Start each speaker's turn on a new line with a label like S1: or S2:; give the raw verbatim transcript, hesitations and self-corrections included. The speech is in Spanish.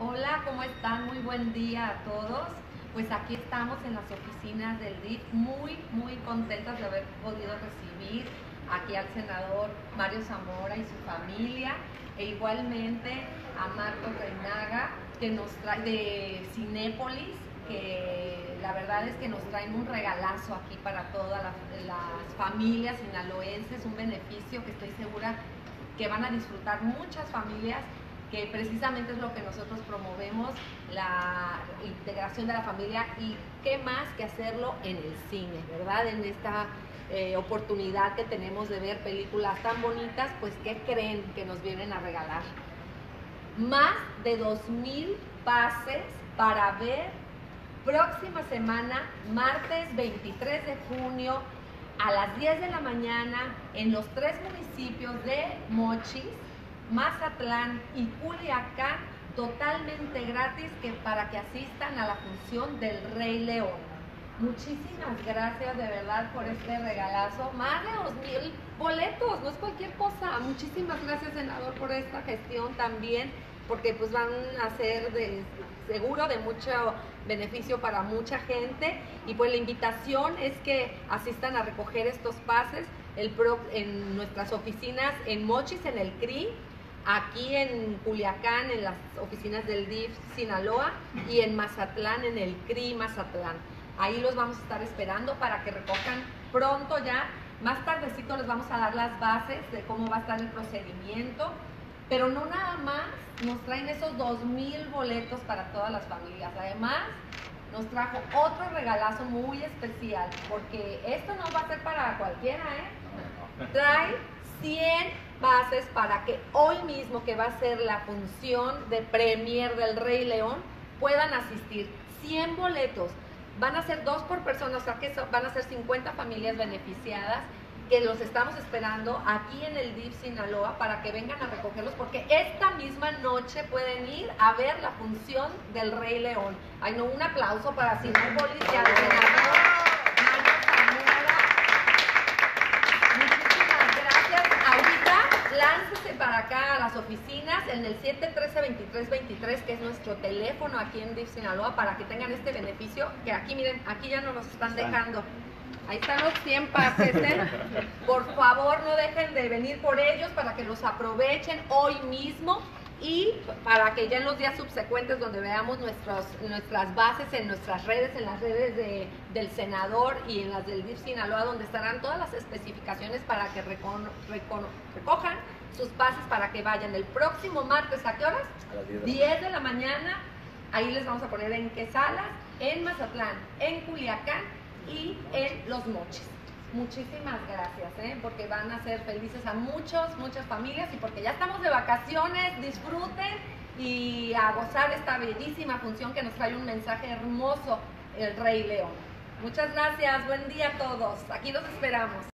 S1: Hola, ¿cómo están? Muy buen día a todos. Pues aquí estamos en las oficinas del D I F, muy, muy contentas de haber podido recibir aquí al senador Mario Zamora y su familia, e igualmente a Marcos Reinaga, que nos trae de Cinépolis, que la verdad es que nos traen un regalazo aquí para todas las, las familias sinaloenses, un beneficio que estoy segura que van a disfrutar muchas familias, que precisamente es lo que nosotros promovemos, la integración de la familia, y qué más que hacerlo en el cine, ¿verdad? En esta eh, oportunidad que tenemos de ver películas tan bonitas, pues ¿qué creen que nos vienen a regalar? Más de dos mil pases para ver próxima semana, martes veintitrés de junio, a las diez de la mañana, en los tres municipios de Mochis, Mazatlán y Culiacán, totalmente gratis, que para que asistan a la función del Rey León. Muchísimas gracias de verdad por este regalazo, más de dos mil boletos, no es cualquier cosa. Muchísimas gracias, senador, por esta gestión también, porque pues van a ser de, seguro de mucho beneficio para mucha gente, y pues la invitación es que asistan a recoger estos pases el pro, en nuestras oficinas en Mochis, en el C R I, aquí en Culiacán, en las oficinas del D I F Sinaloa, y en Mazatlán, en el C R I Mazatlán. Ahí los vamos a estar esperando para que recojan pronto ya. Más tardecito les vamos a dar las bases de cómo va a estar el procedimiento, pero no nada más nos traen esos dos mil boletos para todas las familias. Además, nos trajo otro regalazo muy especial, porque esto no va a ser para cualquiera, ¿eh? Trae cien bases para que hoy mismo, que va a ser la función de premier del Rey León, puedan asistir. cien boletos. Van a ser dos por persona, o sea que van a ser cincuenta familias beneficiadas, que los estamos esperando aquí en el D I F Sinaloa para que vengan a recogerlos, porque esta misma noche pueden ir a ver la función del Rey León. Ay, no, un aplauso para Cinépolis y al senador Mario Zamora. Muchísimas gracias. Ahorita láncese para acá a las oficinas en el siete uno tres, veintitrés veintitrés, que es nuestro teléfono aquí en D I F Sinaloa, para que tengan este beneficio, que aquí, miren, aquí ya nos los están dejando. Ahí están los cien pases, ¿eh? Por favor, no dejen de venir por ellos para que los aprovechen hoy mismo, y para que ya en los días subsecuentes, donde veamos nuestros, nuestras bases en nuestras redes, en las redes de, del senador y en las del D I F Sinaloa, donde estarán todas las especificaciones para que recon, recon, recojan sus pases para que vayan el próximo martes. ¿A qué horas?
S2: A las diez.
S1: diez de la mañana. Ahí les vamos a poner en qué salas: en Mazatlán, en Culiacán y en Los Mochis. Muchísimas gracias, ¿eh? Porque van a hacer felices a muchos, muchas familias, y porque ya estamos de vacaciones. Disfruten y a gozar esta bellísima función que nos trae un mensaje hermoso, el Rey León. Muchas gracias, buen día a todos, aquí los esperamos.